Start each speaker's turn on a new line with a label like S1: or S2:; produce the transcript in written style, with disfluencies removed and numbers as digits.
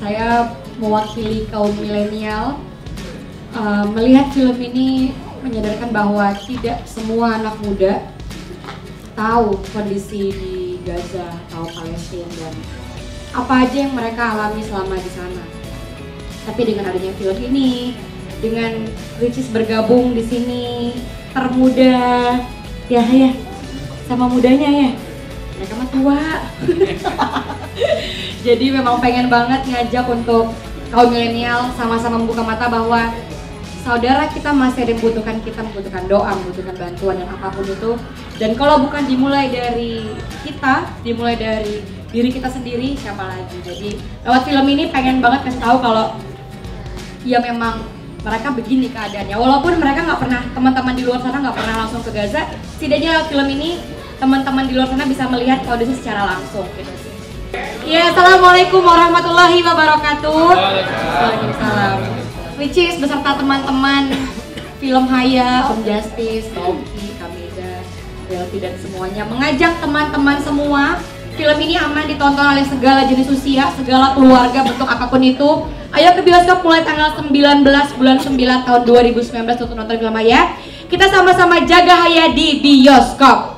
S1: saya mewakili kaum milenial. Melihat film ini menyadarkan bahwa tidak semua anak muda tahu kondisi di Gaza atau Palestina dan apa aja yang mereka alami selama di sana. Tapi dengan adanya film ini, dengan Ricis bergabung di sini, termuda, ya sama mudanya ya. Mereka mah tua. Jadi memang pengen banget ngajak untuk kaum milenial sama-sama membuka mata bahwa saudara kita masih ada yang membutuhkan kita, membutuhkan doa, membutuhkan bantuan dan apapun itu. Dan kalau bukan dimulai dari kita, dimulai dari diri kita sendiri, siapa lagi. Jadi lewat film ini pengen banget kasih tahu kalau ya memang mereka begini keadaannya. Walaupun mereka nggak pernah, teman-teman di luar sana nggak pernah langsung ke Gaza, setidaknya lewat film ini teman-teman di luar sana bisa melihat kondisi secara langsung gitu sih. Ya, assalamualaikum warahmatullahi wabarakatuh. Waalaikumsalam. Ricis beserta teman-teman film Haya, Om Justice, Oki, Kameda, Delvi dan semuanya mengajak teman-teman semua. Film ini aman ditonton oleh segala jenis usia, segala keluarga, bentuk apapun itu. Ayo ke bioskop mulai tanggal 19 bulan 9 tahun 2019 untuk nonton film Haya. Kita sama-sama jaga Haya di bioskop.